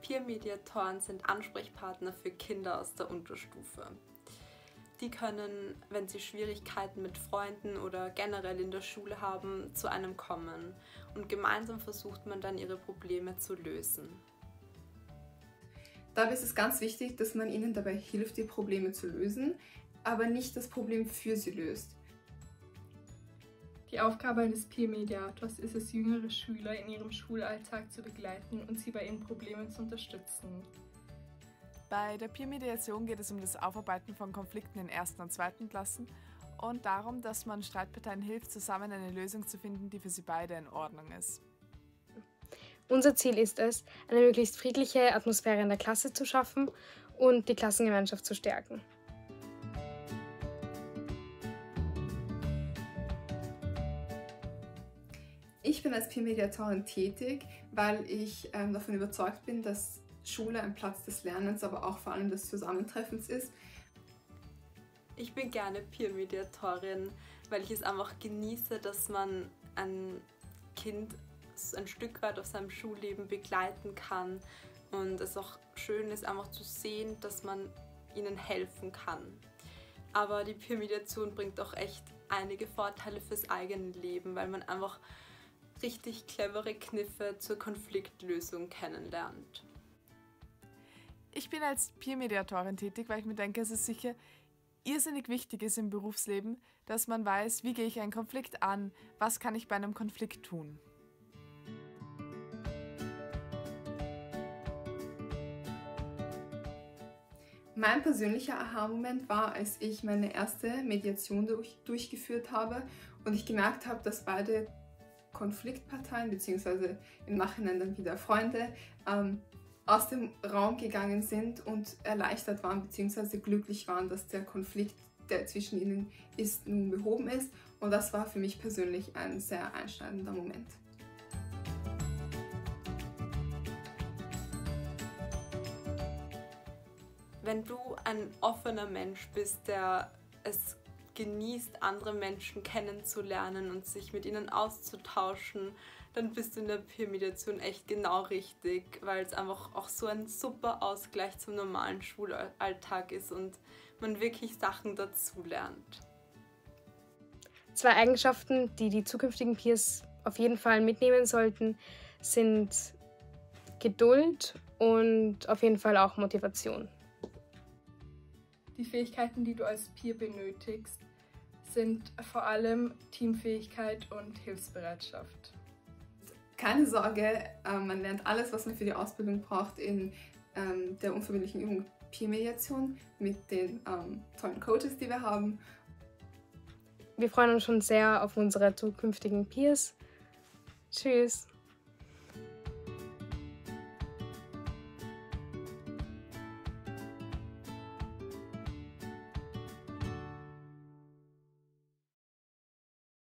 Peer-Mediatoren sind Ansprechpartner für Kinder aus der Unterstufe. Die können, wenn sie Schwierigkeiten mit Freunden oder generell in der Schule haben, zu einem kommen und gemeinsam versucht man dann, ihre Probleme zu lösen. Dabei ist es ganz wichtig, dass man ihnen dabei hilft, die Probleme zu lösen, aber nicht das Problem für sie löst. Die Aufgabe eines Peer-Mediators ist es, jüngere Schüler in ihrem Schulalltag zu begleiten und sie bei ihren Problemen zu unterstützen. Bei der Peer-Mediation geht es um das Aufarbeiten von Konflikten in 1. und 2. Klassen und darum, dass man Streitparteien hilft, zusammen eine Lösung zu finden, die für sie beide in Ordnung ist. Unser Ziel ist es, eine möglichst friedliche Atmosphäre in der Klasse zu schaffen und die Klassengemeinschaft zu stärken. Ich bin als Peer-Mediatorin tätig, weil ich davon überzeugt bin, dass Schule ein Platz des Lernens, aber auch vor allem des Zusammentreffens ist. Ich bin gerne Peer-Mediatorin, weil ich es einfach genieße, dass man ein Kind ein Stück weit auf seinem Schulleben begleiten kann und es auch schön ist, einfach zu sehen, dass man ihnen helfen kann. Aber die Peer-Mediation bringt auch echt einige Vorteile fürs eigene Leben, weil man einfach richtig clevere Kniffe zur Konfliktlösung kennenlernt. Ich bin als Peer-Mediatorin tätig, weil ich mir denke, es ist sicher irrsinnig wichtig ist im Berufsleben, dass man weiß, wie gehe ich einen Konflikt an, was kann ich bei einem Konflikt tun. Mein persönlicher Aha-Moment war, als ich meine erste Mediation durchgeführt habe und ich gemerkt habe, dass beide Konfliktparteien bzw. im Nachhinein dann wieder Freunde aus dem Raum gegangen sind und erleichtert waren bzw. glücklich waren, dass der Konflikt, der zwischen ihnen ist, nun behoben ist. Und das war für mich persönlich ein sehr einschneidender Moment. Wenn du ein offener Mensch bist, der es genießt, andere Menschen kennenzulernen und sich mit ihnen auszutauschen, dann bist du in der Peer-Mediation echt genau richtig, weil es einfach auch so ein super Ausgleich zum normalen Schulalltag ist und man wirklich Sachen dazulernt. 2 Eigenschaften, die die zukünftigen Peers auf jeden Fall mitnehmen sollten, sind Geduld und auf jeden Fall auch Motivation. Die Fähigkeiten, die du als Peer benötigst, sind vor allem Teamfähigkeit und Hilfsbereitschaft. Keine Sorge, man lernt alles, was man für die Ausbildung braucht in der unverbindlichen Übung Peer-Mediation mit den tollen Coaches, die wir haben. Wir freuen uns schon sehr auf unsere zukünftigen Peers. Tschüss!